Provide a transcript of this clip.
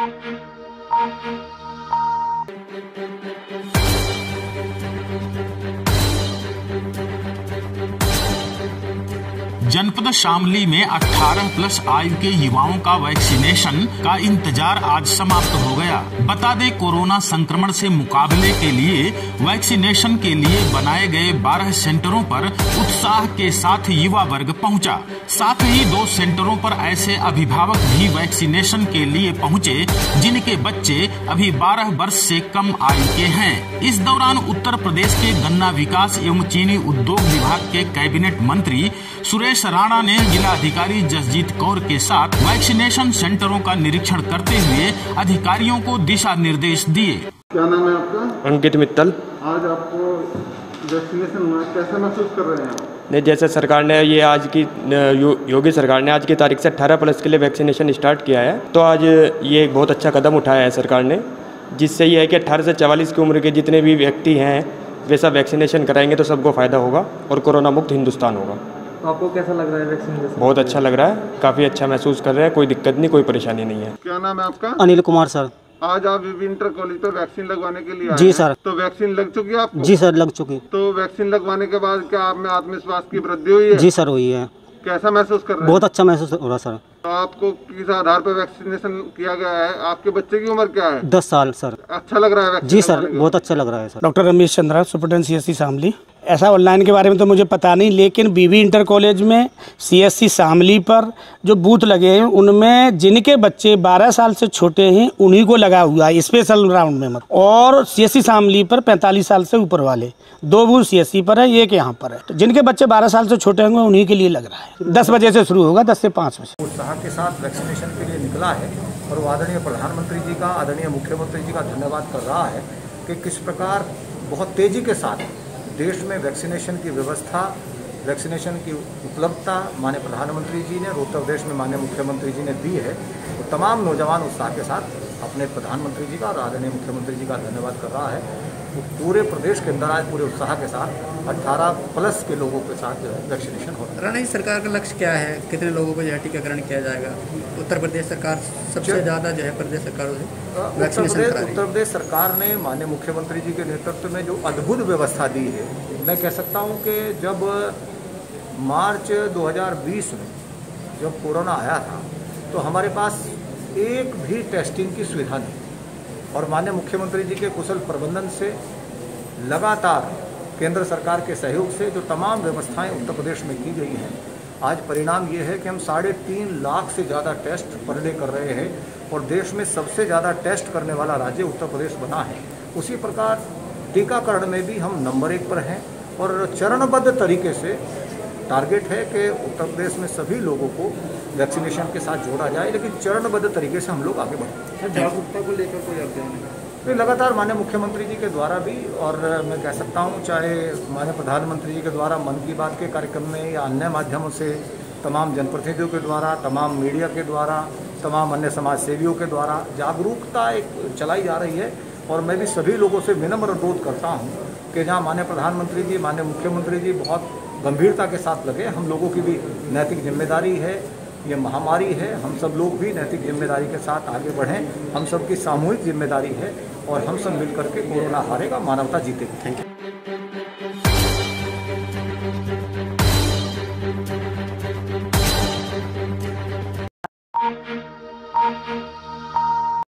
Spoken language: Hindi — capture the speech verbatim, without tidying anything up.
जनपद शामली में अठारह प्लस आयु के युवाओं का वैक्सीनेशन का इंतजार आज समाप्त हो गया। बता दें, कोरोना संक्रमण से मुकाबले के लिए वैक्सीनेशन के लिए बनाए गए बारह सेंटरों पर उत्साह के साथ युवा वर्ग पहुंचा। साथ ही दो सेंटरों पर ऐसे अभिभावक भी वैक्सीनेशन के लिए पहुंचे जिनके बच्चे अभी बारह वर्ष से कम आयु के हैं। इस दौरान उत्तर प्रदेश के गन्ना विकास एवं चीनी उद्योग विभाग के कैबिनेट मंत्री सुरेश राणा ने जिलाधिकारी जसजीत कौर के साथ वैक्सीनेशन सेंटरों का निरीक्षण करते हुए अधिकारियों को दिशा निर्देश दिए। क्या नाम है आपका? अंकित मित्तल। आज आपको वैक्सीनेशन हुआ, कैसे महसूस कर रहे हैं? नहीं, जैसे सरकार ने ये आज की यो, योगी सरकार ने आज की तारीख से अठारह प्लस के लिए वैक्सीनेशन स्टार्ट किया है, तो आज ये एक बहुत अच्छा कदम उठाया है सरकार ने, जिससे ये है कि अठारह से चवालीस की उम्र के जितने भी व्यक्ति हैं वे सब वैक्सीनेशन कराएंगे तो सबको फायदा होगा और कोरोना मुक्त हिंदुस्तान होगा। तो आपको कैसा लग रहा है वैक्सीनेशन? बहुत अच्छा लग रहा है, काफ़ी अच्छा महसूस कर रहे हैं, कोई दिक्कत नहीं, कोई परेशानी नहीं है। क्या नाम है आपका? अनिल कुमार सर। आज आप इंटर कॉलेज पर वैक्सीन लगवाने के लिए आए जी सर। तो वैक्सीन लग चुकी है आपको? जी सर, लग चुकी। तो वैक्सीन लगवाने के बाद क्या आप में आत्मविश्वास की वृद्धि हुई है? जी सर, हुई है। कैसा महसूस कर रहे हैं? बहुत अच्छा महसूस हो रहा सर। तो आपको किस आधार पर वैक्सीनेशन किया गया है? आपके बच्चे की उम्र क्या है? दस साल सर। अच्छा लग रहा है वैक्सीन? जी सर, बहुत अच्छा लग रहा है sir. Doctor Ramesh Chandra, superintendent CSC Shamli. ऐसा ऑनलाइन के बारे में तो मुझे पता नहीं, लेकिन बीबी इंटर कॉलेज में सीएससी शामली पर जो बूथ लगे हैं उनमें जिनके बच्चे बारह साल से छोटे हैं उन्हीं को लगा हुआ है स्पेशल राउंड में मत, और सीएससी शामली पर पैंतालीस साल से ऊपर वाले दो बूथ सीएससी पर है, एक यहाँ पर है। तो जिनके बच्चे बारह साल से छोटे होंगे उन्हीं के लिए लग रहा है। दस बजे से शुरू होगा, दस से पाँच बजे। उत्साह के साथ वैक्सीनेशन के लिए निकला है और वो आदरणीय प्रधानमंत्री जी का, आदरणीय मुख्यमंत्री जी का धन्यवाद कर रहा है कि किस प्रकार बहुत तेज़ी के साथ देश में वैक्सीनेशन की व्यवस्था, वैक्सीनेशन की उपलब्धता माननीय प्रधानमंत्री जी ने और उत्तर प्रदेश में माननीय मुख्यमंत्री जी ने दी है। तो तमाम नौजवान उत्साह के साथ अपने प्रधानमंत्री जी का और आदरणीय मुख्यमंत्री जी का धन्यवाद कर रहा है। तो पूरे प्रदेश के अंदर आज पूरे उत्साह के साथ अठारह प्लस के लोगों के साथ जो है वैक्सीनेशन हो रहा है। राणा जी, सरकार का लक्ष्य क्या है? कितने लोगों को जो है टीकाकरण किया जाएगा? उत्तर प्रदेश सरकार सबसे ज़्यादा जो है प्रदेश सरकारों से वैक्सीनेशन करा रही है। उत्तर प्रदेश सरकार ने माननीय मुख्यमंत्री जी के नेतृत्व में जो अद्भुत व्यवस्था दी है, मैं कह सकता हूँ कि जब मार्च दो हज़ार बीस में जब कोरोना आया था तो हमारे पास एक भी टेस्टिंग की सुविधा नहीं, और माननीय मुख्यमंत्री जी के कुशल प्रबंधन से लगातार केंद्र सरकार के सहयोग से जो तमाम व्यवस्थाएं उत्तर प्रदेश में की गई हैं, आज परिणाम ये है कि हम साढ़े तीन लाख से ज़्यादा टेस्ट पर डे कर रहे हैं और देश में सबसे ज़्यादा टेस्ट करने वाला राज्य उत्तर प्रदेश बना है। उसी प्रकार टीकाकरण में भी हम नंबर एक पर हैं और चरणबद्ध तरीके से टारगेट है कि उत्तर प्रदेश में सभी लोगों को वैक्सीनेशन के साथ जोड़ा जाए, लेकिन चरणबद्ध तरीके से हम लोग आगे बढ़ें। जागरूकता को लेकर कोई अभियान नहीं, लगातार माननीय मुख्यमंत्री जी के द्वारा भी, और मैं कह सकता हूँ चाहे माननीय प्रधानमंत्री जी के द्वारा मन की बात के कार्यक्रम में या अन्य माध्यमों से, तमाम जनप्रतिनिधियों के द्वारा, तमाम मीडिया के द्वारा, तमाम अन्य समाज सेवियों के द्वारा जागरूकता एक चलाई जा रही है। और मैं भी सभी लोगों से विनम्र अनुरोध करता हूँ कि जहाँ माननीय प्रधानमंत्री जी, माननीय मुख्यमंत्री जी बहुत गंभीरता के साथ लगे, हम लोगों की भी नैतिक जिम्मेदारी है, ये महामारी है, हम सब लोग भी नैतिक जिम्मेदारी के साथ आगे बढ़ें। हम सब की सामूहिक जिम्मेदारी है और हम सब मिलकर के कोरोना हारेगा, मानवता जीतेगी। Thank you.